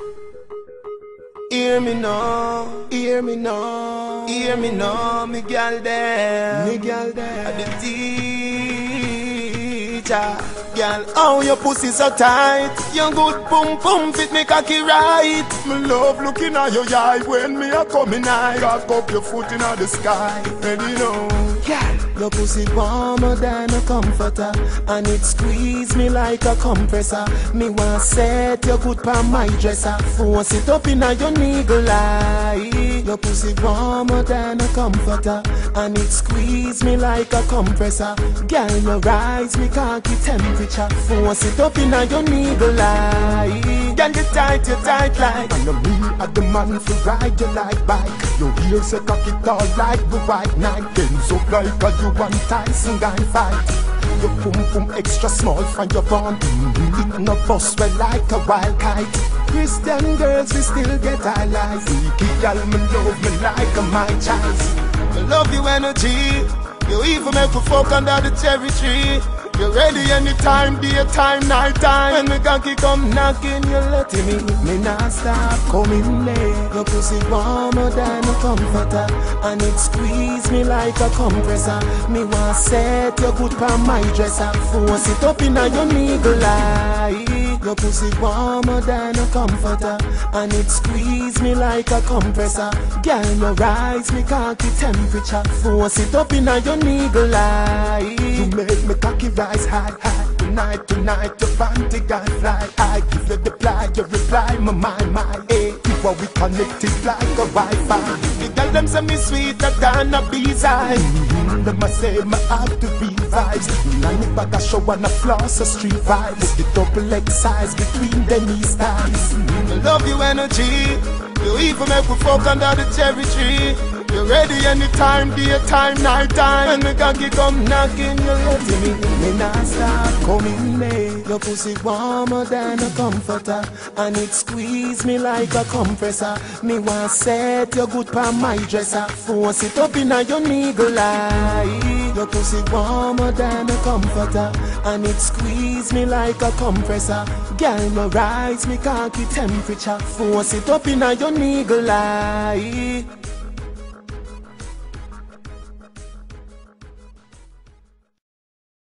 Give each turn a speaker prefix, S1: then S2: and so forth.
S1: Hear me now, hear me now, hear me now, me gal there, at the teacher. Girl, oh your pussy so tight, your good pum pum fit me cocky right. Me love looking at your eye when me a coming high. Cock up your foot in the sky, and you know, girl, your pussy warmer than a comforter, and it squeeze me like a compressor. Me want set your good pa my dresser, force it up in your niggle eye. Your pussy warmer than a comforter, and it squeeze me like a compressor. Girl, your rise me cocky temperature, force it up in your niggle eye. Girl, you tight like, and me at the man for ride you like bike. Your ears say cocky tall like the white knight, bends up like a you want Tyson guy fight. Your pum pum extra small from your bond, it no bust well like a wild kite. Christian girls we still get highlights. Freaky girl me love me like a my choice. I love your energy, you even make me fuck under the cherry tree. You ready anytime, daytime, nighttime. When me cocky come knocking, you letting me not stop coming late. Your pussy warmer than a comforter, and it squeeze me like a compressor. Me want set your good pa my dresser, force it up in your niggle eye. Your pussy warmer than a comforter, and it squeeze me like a compressor. Girl, your rise me cocky temperature, force it up in your niggle eye. You make me cocky rise high. Tonight, your panty can fly. I give you the reply, you reply, my, hey. You are we connected like a Wi-Fi. The girl them say me sweeter than a bee's eye. Them a say me have the real vibes. Nanny bag a show and a floss a street vibes. The double leg size between the knees thighs. I love your energy, you even make me fuck under the cherry tree. You ready anytime, daytime, nighttime. When the cocky come knocking, you letting me not stop coming late. Your pussy warmer than a comforter, and it squeeze me like a compressor. Me want set your good pa my dresser, force it up in your niggle eye. Your pussy warmer than a comforter, and it squeeze me like a compressor. Girl, no rise me cocky temperature, force it up in your niggle eye.